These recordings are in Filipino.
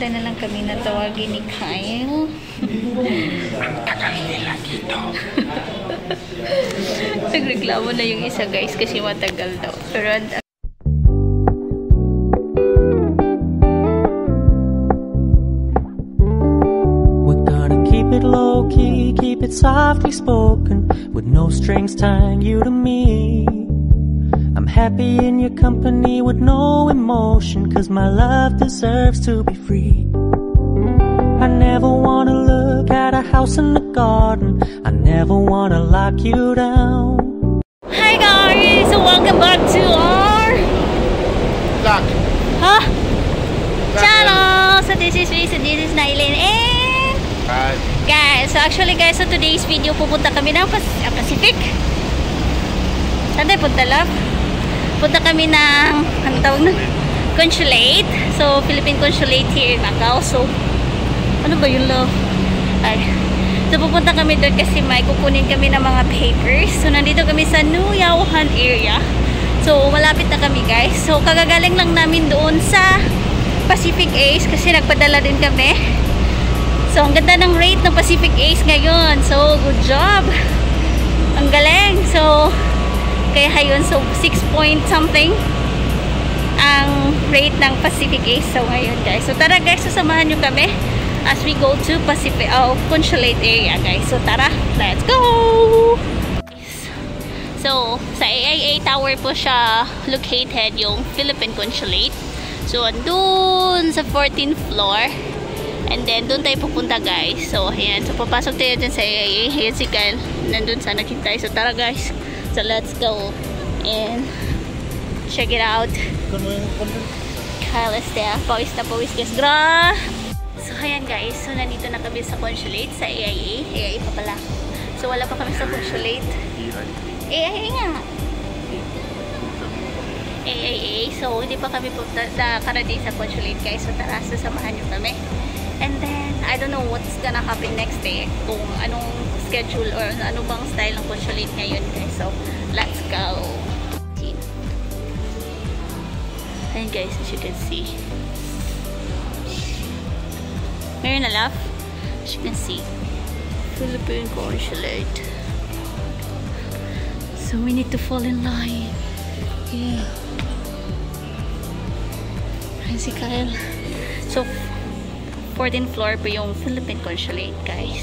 naghintay na lang kami na tawagin ni Kyle. Tagal nila dito. Nagreklamo na yung isa guys kasi matagal daw. Pero we're gonna keep it low key, keep it softly spoken, with no strings tying you to me. I'm happy in your company with no emotion, 'cause my love deserves to be free. I never wanna look at a house in the garden, I never wanna lock you down. hi guys! So welcome back to our Vlog. channel! So this is Reese and this is Nailin and guys, so actually guys, so today's video pupunta kami ng Pacific. Saan tayo punta, love? Punta kami ng, ano tawag na? Consulate. So, Philippine Consulate here in Macau. So, ano ba yung love? Ay. So, pupunta kami doon kasi may kukunin kami ng mga papers. So, nandito kami sa New Yauhan area. So, malapit na kami guys. So, kagagaling lang namin doon sa Pacific Ace kasi nagpadala din kami. So, ang ganda ng rate ng Pacific Ace ngayon. So, good job. Ang galing. So, kaya yun, so 6 point something ang rate ng Pacific Ace. So ngayon guys, so tara guys, sasamahan nyo kami as we go to Pacific Consulate area guys. So tara, let's go! So sa AIA Tower po siya located, yung Philippine Consulate. So andun sa 14th floor, and then doon tayo pupunta guys. So ayan, so papasok tayo dyan sa AIA. Ayan si Kyle, nandun sa nakita. So tara guys, so let's go and check it out. Kyle is there. Pawis na pawis guys. Gra! So ayan guys. So nandito na kami sa Consulate. Sa AIA. AIA pa pala. So wala pa kami sa Consulate. AIA nga. AIA. So hindi pa kami nakarating sa Consulate guys. So tara, sasamahan nyo kami. And then I don't know what's gonna happen next day. Kung anong schedule or ano bang style ng Consulate ngayon guys. So let's go. And guys, as you can see, meron na love, as you can see, Philippine Consulate. So we need to fall in line. Yeah. Ayan si Kyle. So 14th floor po yung Philippine Consulate guys.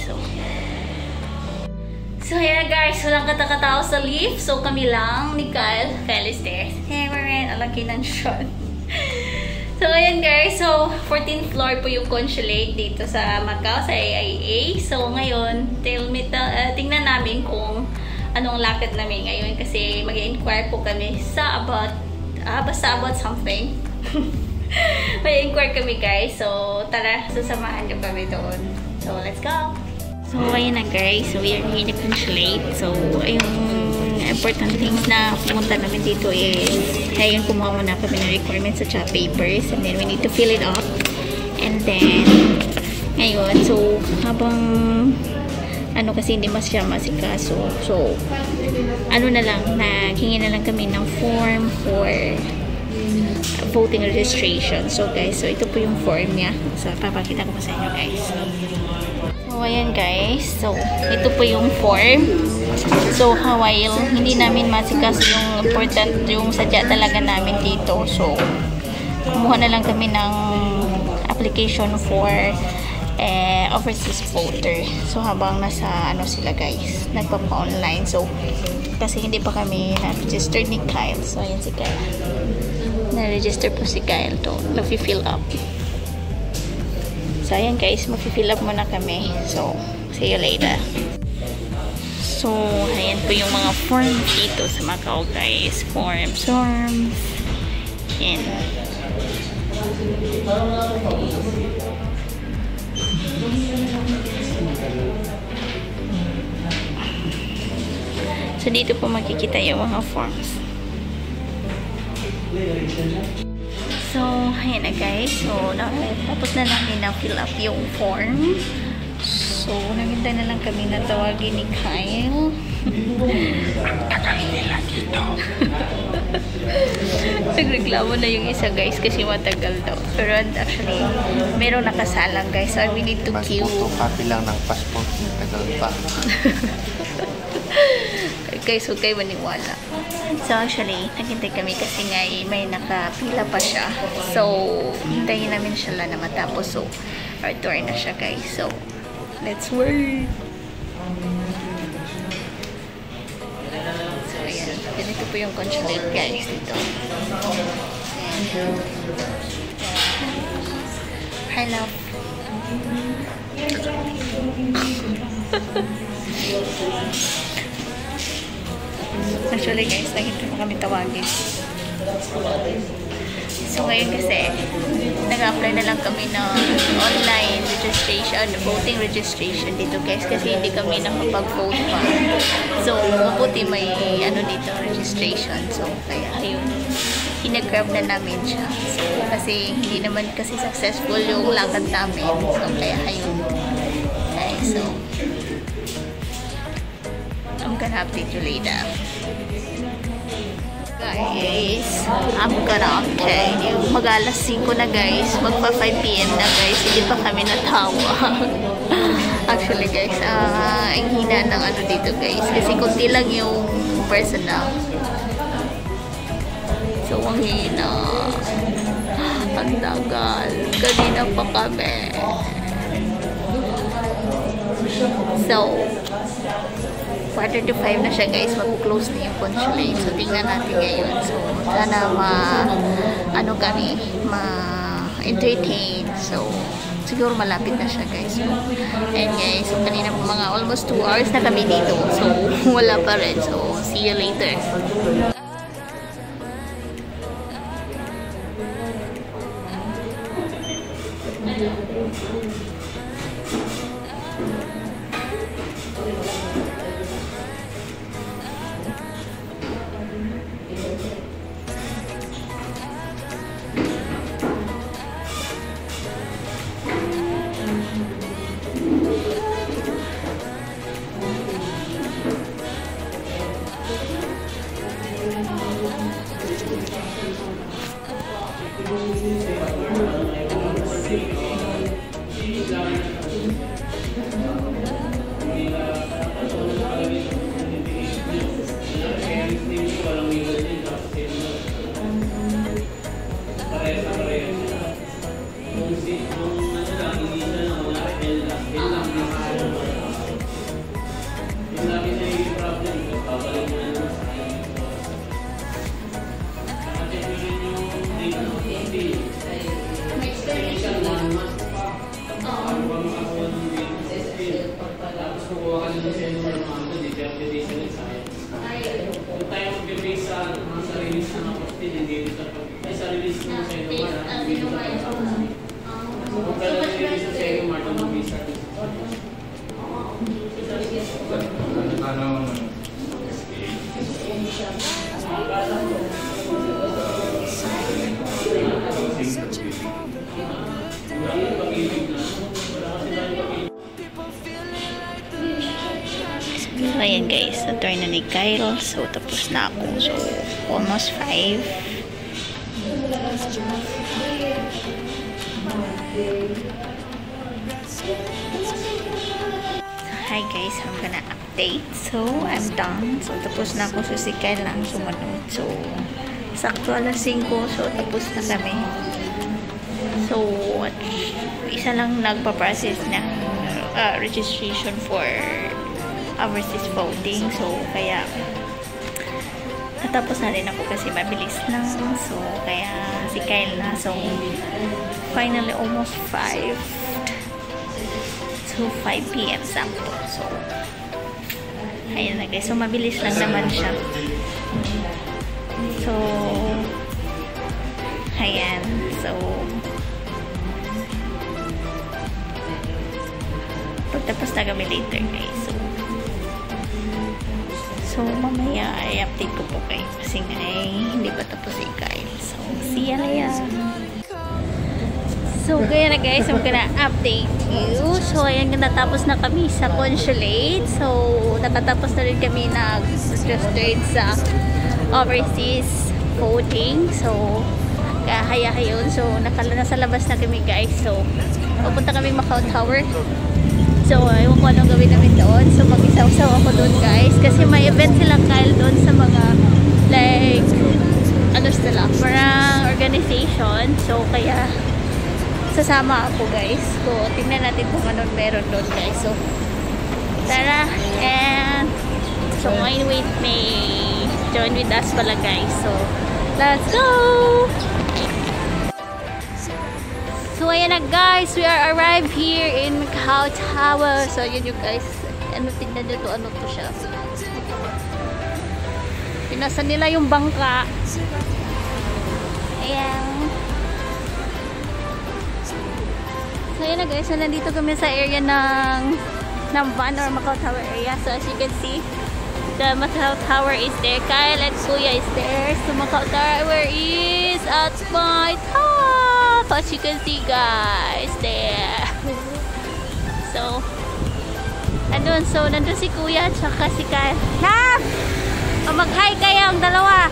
So ayan guys, walang katakatao sa lift. So kami lang ni Kyle. Kyle is there. Hey, we're in. Alaki ng shot. So ayan guys, so 14th floor po yung Consulate dito sa Macau, sa AIA. So ngayon, tingnan namin kung anong lakad namin ngayon. Kasi mag-inquire po kami sa basta about something. Mag-inquire kami guys. So tara, sasamahan nyo kami doon. So let's go! So, ayun na guys. So, we are here in the Consulate. So, yung important things na pumunta namin dito is ayun, kumuha muna kami ng requirements at papers. And then, we need to fill it up. And then, ngayon, so, habang ano kasi hindi siya masikaso. So, ano na lang, naghingi na lang kami ng form for voting registration. So, guys, so ito po yung form niya. So, papakita ko pa sa inyo guys. So, ayan guys. So, ito po yung form. So, while hindi namin masikas yung important, yung sadya talaga namin dito. So, kumuha na lang kami ng application for overseas voter. So, habang nasa ano sila guys, nagpapa-online. So, kasi hindi pa kami na-register ni Kyle. So, ayan si Kyle. Na-register po si Kyle to. Nag-fill up. So, ayan guys, mag-fill up muna kami. So, see you later. So, ayan po yung mga forms dito sa Macau guys. Forms. Ayan. So, dito po makikita yung mga forms. So, ayan na guys. So, tapos na namin na fill up yung form. So, naghintay na lang kami na tawagin ni Kyle. Tagal nila dito. Nagreklamo na yung isa guys kasi matagal daw. Pero actually, merong nakasalang guys. So we need to queue. Photocopy lang ng passport. Tagal pa. Guys, huwag kayo maniwala. So actually, naghintay kami kasi nga may nakapila pa siya. So, hintayin namin siya lang na matapos. So, our tour na siya guys. So, let's wait. So, ayan. Ganito po yung consulate guys dito. Hi, love. Actually guys, nakita mo kami tawagin. So ngayon kasi, nag-apply na lang kami ng online registration, voting registration dito guys kasi hindi kami nakapag-vote pa. So, mabuti may dito, registration. So, kaya ayun, hinagrab na namin siya. So, kasi hindi naman kasi successful yung lakad namin. So, kaya ayun. Okay, so, I'm gonna update you later. Guys, I'm gonna update you. Mag-alas 5 na guys. Magpa 5 PM na guys. Hindi pa kami natawa. Actually guys, ang hina ng dito guys. Kasi kunti lang yung personal. So, ang hina. Ang tagal. Kanina pa kami. So, 4:35 na siya guys, mag-close na yung consulate. So, tingnan natin ngayon. So, sana kami, ma-entertain. So, siguro malapit na siya guys. So, and guys, so, kanina po mga almost 2 hours na kami dito. So, wala pa rin. So, see you later. So, ayan guys, na-turn na ni Kyle. So, tapos na ako. So, almost 5. Hi guys, I'm gonna update. So, I'm done. So, tapos na ako. So, si Kyle lang sumunod. So, sakto alas 5. So, tapos na kami. So, isa lang nagpa-process ng registration for overseas voting. So, kaya natapos na rin ako kasi mabilis lang. So, kaya si Kyle na. So, finally, almost 5. So, 5 PM sakto. So, ayan na guys. So, mabilis lang naman siya. So, ayan. So, pagtapos na kami later guys. So mamaya i-update ko po kayo kasi nga hindi pa tapos si Kyle. So, see ya later. So, kaya na guys, I'm gonna update you. So, ayan, natapos na kami sa consulate. So, nakatapos na rin kami nag-register sa overseas voting. So, kaya yun. So, nasa labas na kami guys. So, pupunta kami Macau Tower. So, ewan ko anong gawin namin doon. So, mag-isaw-saw ako doon guys. Kasi may event silang Kyle doon sa mga like, ano sila, parang organization. So, kaya sasama ako guys. So, tingnan natin kung anong meron doon guys. So, tara. And, join with me. Join with us pala guys. So, let's go! So, ayan na guys. We are arrived here in Macau Tower. So, yun yung guys. Ano, tingnan nyo to. Ano to siya? Pinasa nila yung bangka. Ayan. So, ayan na guys. So, nandito kami sa area ng van or Macau Tower area. So, as you can see, the Macau Tower is there. Kyle and Kuya is there. So, Macau Tower is at my top. As you can see guys, there. So, andun. So, nandun si Kuya at saka si Kyle. Love! Mag-hi kayong dalawa!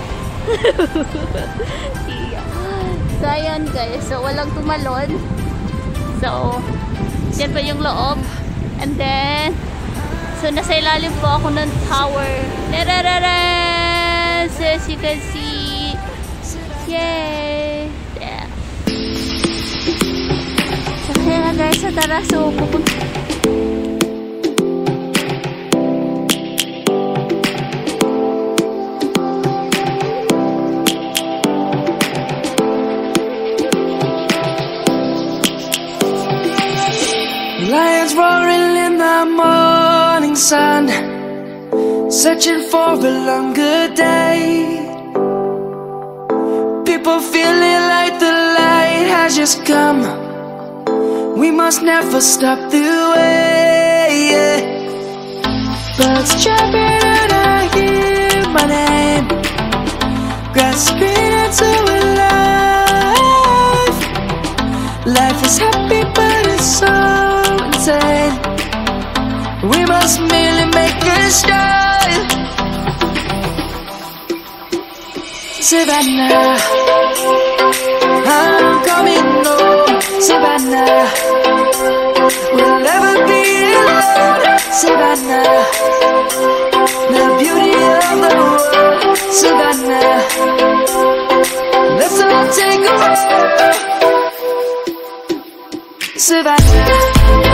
So, ayan guys. So, walang tumalon. So, yan pa yung loob. And then, so, nasa ilalim po ako ng tower. So, as you can see, yay! There. So, kaya na guys, so tara, so, pupunta. Lions roaring in the morning sun, searching for a longer day. People feeling like the light has just come. We must never stop the way. Birds chirping and I hear my name, grasping into a life. Life is happy but it's so insane. We must merely make a start. Savannah, I'm coming home. Savannah, we'll never be alone. Savannah, the beauty of the world. Savannah, let's all take a walk. Savannah.